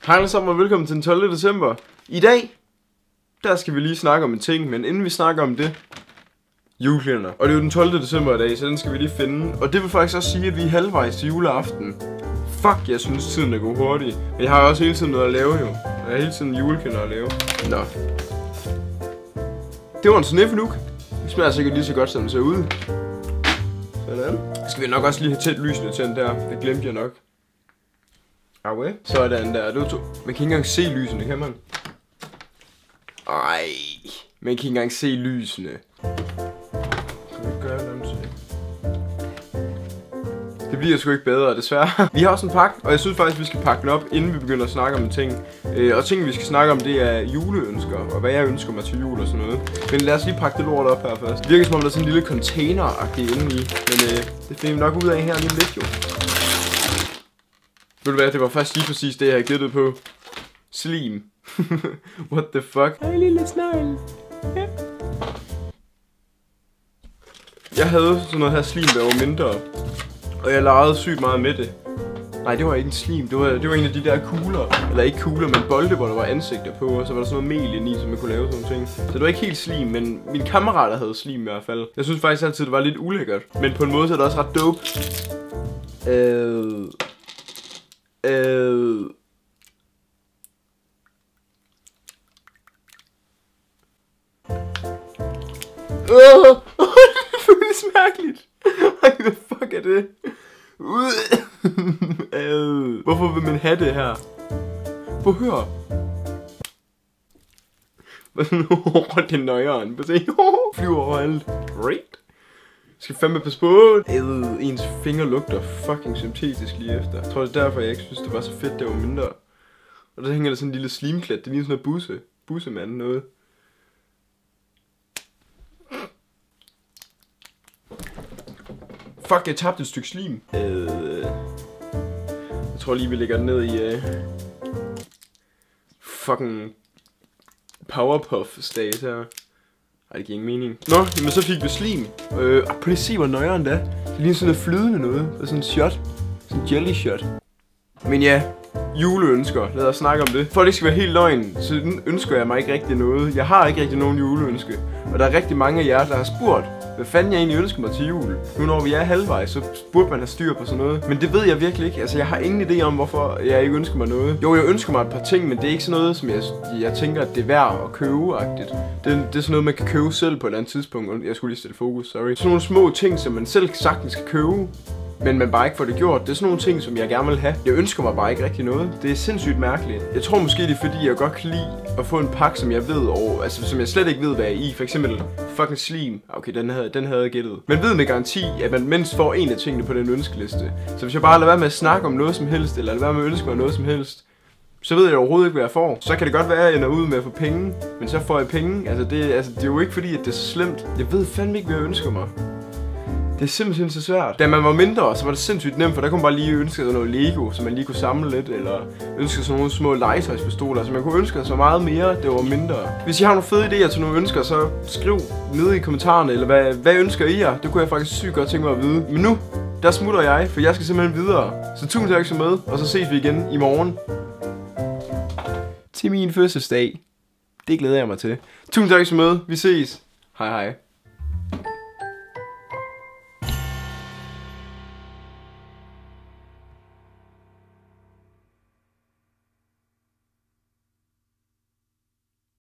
Hej alle sammen og velkommen til den 12. december. I dag, der skal vi lige snakke om en ting, men inden vi snakker om det, julekalender. Og det er jo den 12. december i dag, så den skal vi lige finde. Og det vil faktisk også sige, at vi er halvvejs til juleaften. Fuck, jeg synes tiden er gået hurtigt. Men jeg har også hele tiden noget at lave jo. Jeg har hele tiden julekalender at lave. Nå. Det var en sniffeluk. Det smager sikkert lige så godt, som den ser ud. Sådan. Skal vi nok også lige have tændt lysene til den der. Det glemte jeg nok. Okay. Sådan der. Det var to. Man kan ikke engang se lysene, kan man? Ej. Man kan ikke engang se lysene. Det bliver sgu ikke bedre, desværre. Vi har også en pakke, og jeg synes faktisk, vi skal pakke den op, inden vi begynder at snakke om ting. Og ting, vi skal snakke om, det er juleønsker, og hvad jeg ønsker mig til jul og sådan noget. Men lad os lige pakke det lort op her først. Det virker som om, der er sådan en lille container-agtig inde i. Men det finder vi nok ud af her lige lidt, jo. Ved du hvad, det var faktisk lige præcis det, jeg havde gættet på. Slim. What the fuck? Hej lille snegl. Yeah. Jeg havde sådan noget her slim, der var mindre. Og jeg legede sygt meget med det. Nej, det var ikke en slim. Det var en af de der kugler. Eller ikke kugler, men bolde, hvor der var ansigter på. Og så var der sådan noget mel ind i, så man kunne lave sådan nogle ting. Så det var ikke helt slim, men mine kammerater havde slim i hvert fald. Jeg synes faktisk altid, det var lidt ulækkert. Men på en måde så er det også ret dope. Det føles mærkeligt. Hvad fuck er det? Hvorfor vil man have det her? Prøv at høre. Det er nøjeren. Prøv at se. Flyver overalt. Great. Skal fandme passe på. Ens fingre lugter fucking syntetisk lige efter. Jeg tror det er derfor jeg ikke synes det var så fedt det var mindre. Og der hænger der sådan en lille slimklat. Det ligner sådan noget bussemand noget. Fuck, jeg tabte et stykke slim. Jeg tror lige vi lægger den ned i fucking Powerpuff stat her. Ej, det giver ingen mening. Nå, men så fik vi slim. Prøv lige at se, hvor nøjeren det er. Det ligner sådan noget flydende noget. Det er sådan en shot. Sådan en jelly shot. Men ja, juleønsker. Lad os snakke om det. For at det skal være helt løgn, så ønsker jeg mig ikke rigtig noget. Jeg har ikke rigtig nogen juleønske. Og der er rigtig mange af jer, der har spurgt, hvad fanden jeg egentlig ønsker mig til jul. Nu når vi er halvvejs, så burde man have styr på sådan noget. Men det ved jeg virkelig ikke. Altså jeg har ingen idé om, hvorfor jeg ikke ønsker mig noget. Jo, jeg ønsker mig et par ting, men det er ikke sådan noget, som jeg tænker, at det er værd at købe-agtigt. Det er sådan noget, man kan købe selv på et eller andet tidspunkt. Jeg skulle lige stille fokus, sorry. Sådan nogle små ting, som man selv sagtens kan købe, men man bare ikke får det gjort. Det er sådan nogle ting, som jeg gerne vil have. Jeg ønsker mig bare ikke rigtig noget. Det er sindssygt mærkeligt. Jeg tror måske det er fordi, jeg godt kan lide at få en pakke, som jeg ved, og altså som jeg slet ikke ved, hvad er i. For eksempel fucking slim. Okay, den havde jeg gættet. Man ved med garanti, at man mindst får en af tingene på den ønskeliste. Så hvis jeg bare lader være med at snakke om noget som helst, eller lader være med at ønske mig noget som helst, så ved jeg overhovedet ikke, hvad jeg får. Så kan det godt være, at jeg ender ud med at få penge, men så får jeg penge. Altså det er jo ikke fordi, at det er så slemt. Jeg ved fandme ikke, hvad jeg ønsker mig. Det er simpelthen så svært. Da man var mindre, så var det sindssygt nemt, for der kunne man bare lige ønske sig noget Lego, så man lige kunne samle lidt, eller ønske sig nogle små legetøjspistoler, så man kunne ønske sig meget mere, det var mindre. Hvis I har nogle fede idéer til nogle ønsker, så skriv nede i kommentarerne, eller hvad ønsker I jer? Det kunne jeg faktisk sygt godt tænke mig at vide. Men nu, der smutter jeg, for jeg skal simpelthen videre. Så tusind tak for med, og så ses vi igen i morgen. Til min fødselsdag. Det glæder jeg mig til. Tusind tak for med. Vi ses. Hej hej.